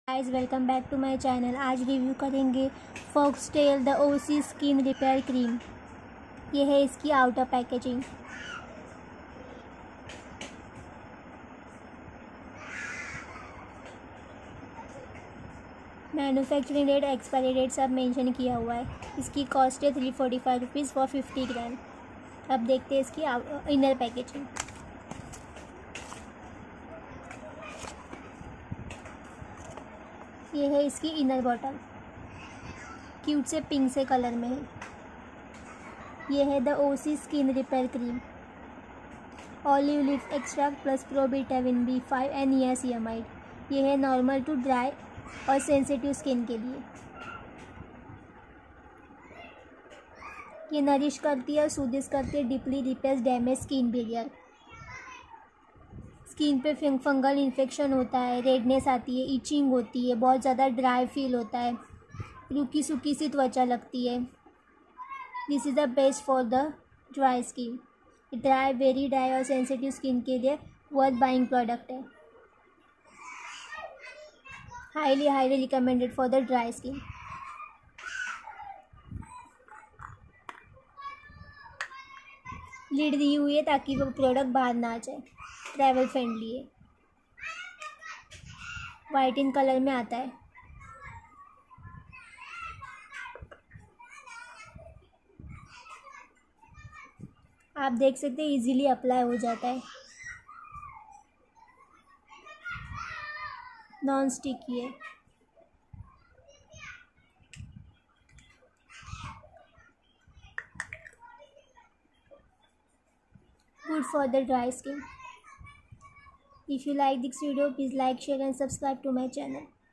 Guys welcome back to my channel. आज review करेंगे Foxtale the OC skin repair cream. ये है इसकी outer packaging. Manufacturing date, expiry date सब mention किया हुआ है। इसकी कॉस्ट है 345 रुपीज़ फॉर 50 ग्राम। अब देखते हैं इसकी इनर पैकेजिंग। ये है इसकी इनर बॉटल, क्यूट से पिंक से कलर में है। ये है the OC skin repair cream, olive leaf extract plus provitamin B5 and niacinamide. ये है नॉर्मल टू ड्राई और सेंसिटिव स्किन के लिए। ये नरिश करती है और सूदिश करती है, deeply repairs damage skin barrier. Skin पे फंगल इन्फेक्शन होता है, रेडनेस आती है, इचिंग होती है, बहुत ज़्यादा ड्राई फील होता है, रूखी सूखी सी त्वचा लगती है। This is the best for the dry skin. Dry, very dry और सेंसिटिव स्किन के लिए वर्थ बाइंग प्रोडक्ट है। Highly recommended for the dry skin. Lid दी हुई है ताकि वो प्रोडक्ट बाहर ना आ जाए। ट्रैवल फ्रेंडली है। वाइट इन कलर में आता है। आप देख सकते हैं इजीली अप्लाई हो जाता है। नॉन स्टिकी है। Good for the dry skin. If you like this video, please like, share and subscribe to my channel.